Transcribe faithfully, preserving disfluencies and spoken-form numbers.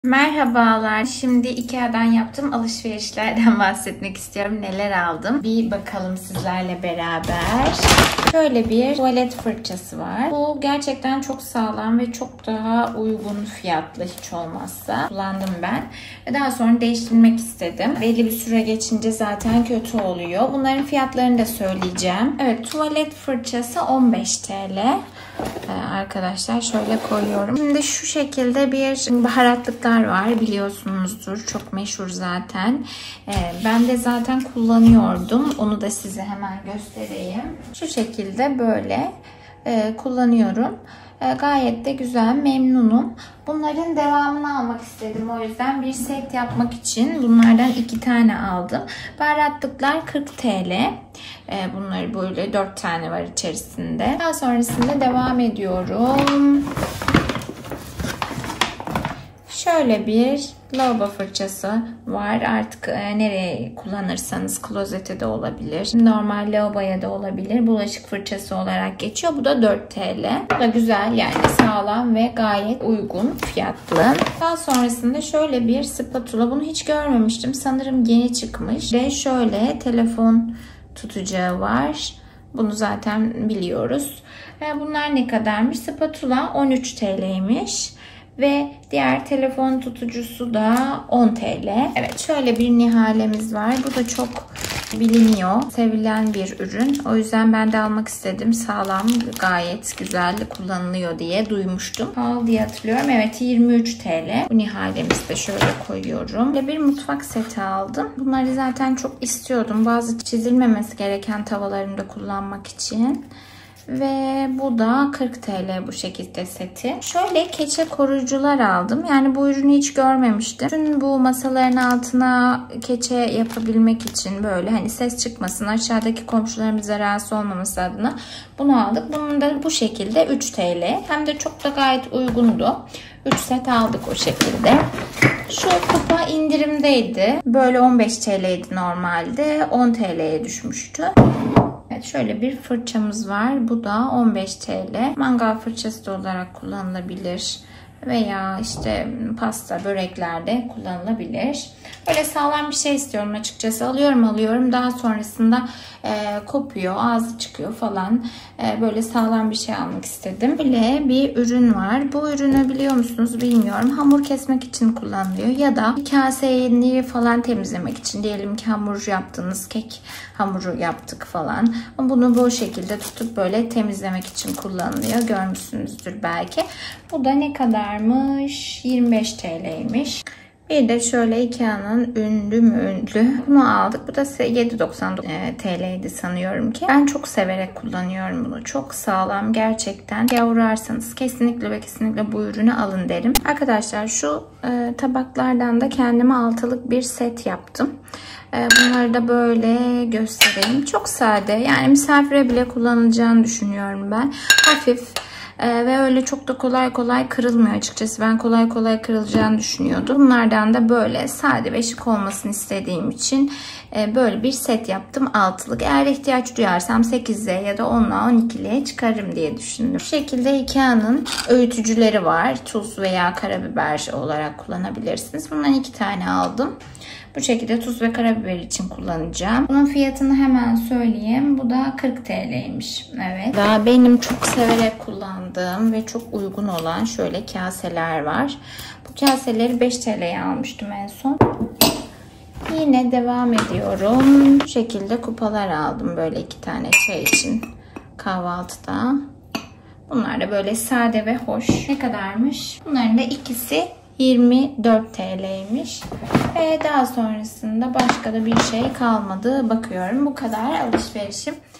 Merhabalar. Şimdi Ikea'dan yaptığım alışverişlerden bahsetmek istiyorum. Neler aldım? Bir bakalım sizlerle beraber. Şöyle bir tuvalet fırçası var. Bu gerçekten çok sağlam ve çok daha uygun fiyatlı hiç olmazsa. Kullandım ben. Daha sonra değiştirmek istedim. Belli bir süre geçince zaten kötü oluyor. Bunların fiyatlarını da söyleyeceğim. Evet, tuvalet fırçası on beş TL. Ee, arkadaşlar şöyle koyuyorum. Şimdi şu şekilde bir baharatlıklar var, biliyorsunuzdur. Çok meşhur zaten. Ee, ben de zaten kullanıyordum. Onu da size hemen göstereyim. Şu şekilde böyle e, kullanıyorum. E, gayet de güzel, memnunum. Bunların devamını almak istedim. O yüzden bir set yapmak için bunlardan iki tane aldım. Baharatlıklar kırk TL. E, bunları böyle dört tane var içerisinde. Daha sonrasında devam ediyorum. Şöyle bir lavabo fırçası var. Artık e, nereye kullanırsanız, klozete de olabilir, normal lavaboya da olabilir. Bulaşık fırçası olarak geçiyor. Bu da dört TL. Bu da güzel, yani sağlam ve gayet uygun fiyatlı. Daha sonrasında şöyle bir spatula. Bunu hiç görmemiştim. Sanırım yeni çıkmış. Ve şöyle telefon tutacağı var. Bunu zaten biliyoruz. Ve bunlar ne kadarmış? Spatula on üç TL'ymiş. Ve diğer telefon tutucusu da on TL. Evet, şöyle bir nihalemiz var. Bu da çok biliniyor, sevilen bir ürün. O yüzden ben de almak istedim. Sağlam, gayet güzel kullanılıyor diye duymuştum. Pahalı diye hatırlıyorum. Evet, yirmi üç TL. Bu nihalemizi de şöyle koyuyorum. Böyle bir mutfak seti aldım. Bunları zaten çok istiyordum. Bazı çizilmemesi gereken tavalarımda kullanmak için. Ve bu da kırk TL bu şekilde seti. Şöyle keçe koruyucular aldım. Yani bu ürünü hiç görmemiştim. Bütün bu masaların altına keçe yapabilmek için, böyle hani ses çıkmasın, aşağıdaki komşularımıza rahatsız olmaması adına bunu aldık. Bunun da bu şekilde üç TL. Hem de çok da gayet uygundu. üç set aldık o şekilde. Şu kupa indirimdeydi. Böyle on beş TL'ydi normalde. on TL'ye düşmüştü. Evet, şöyle bir fırçamız var. Bu da on beş TL. Mangal fırçası da olarak kullanılabilir. Veya işte pasta, böreklerde kullanılabilir. Böyle sağlam bir şey istiyorum açıkçası. Alıyorum alıyorum. Daha sonrasında e, kopuyor, ağzı çıkıyor falan. E, böyle sağlam bir şey almak istedim. Böyle bir ürün var. Bu ürünü biliyor musunuz bilmiyorum. Hamur kesmek için kullanılıyor. Ya da kaseyi falan temizlemek için. Diyelim ki hamur yaptınız, kek hamuru yaptık falan. Bunu bu şekilde tutup böyle temizlemek için kullanılıyor. Görmüşsünüzdür belki. Bu da ne kadarmış? yirmi beş TL'ymiş. Bir de şöyle Ikea'nın ünlü mü ünlü. Bunu aldık. Bu da yedi doksan TL'ydi sanıyorum ki. Ben çok severek kullanıyorum bunu. Çok sağlam gerçekten. Ya uğrarsanız kesinlikle ve kesinlikle bu ürünü alın derim. Arkadaşlar şu e, tabaklardan da kendime altılık bir set yaptım. E, bunları da böyle göstereyim. Çok sade. Yani misafire bile kullanılacağını düşünüyorum ben. Hafif. Ee, ve öyle çok da kolay kolay kırılmıyor açıkçası. Ben kolay kolay kırılacağını düşünüyordum. Bunlardan da böyle sade ve şık olmasını istediğim için e, böyle bir set yaptım, altılık. Eğer ihtiyaç duyarsam sekizle ya da onla on ikiliye çıkarım diye düşündüm. Bu şekilde Ikea'nın öğütücüleri var. Tuz veya karabiber olarak kullanabilirsiniz. Bundan iki tane aldım. Bu şekilde tuz ve karabiber için kullanacağım. Bunun fiyatını hemen söyleyeyim. Bu da kırk TL'ymiş. Evet. Daha benim çok severek kullandığım ve çok uygun olan şöyle kaseler var. Bu kaseleri beş TL'ye almıştım en son. Yine devam ediyorum. Bu şekilde kupalar aldım. Böyle iki tane çay için kahvaltıda. Bunlar da böyle sade ve hoş. Ne kadarmış? Bunların da ikisi yirmi dört TL'ymiş. Ve daha sonrasında başka da bir şey kalmadı. Bakıyorum, bu kadar alışverişim.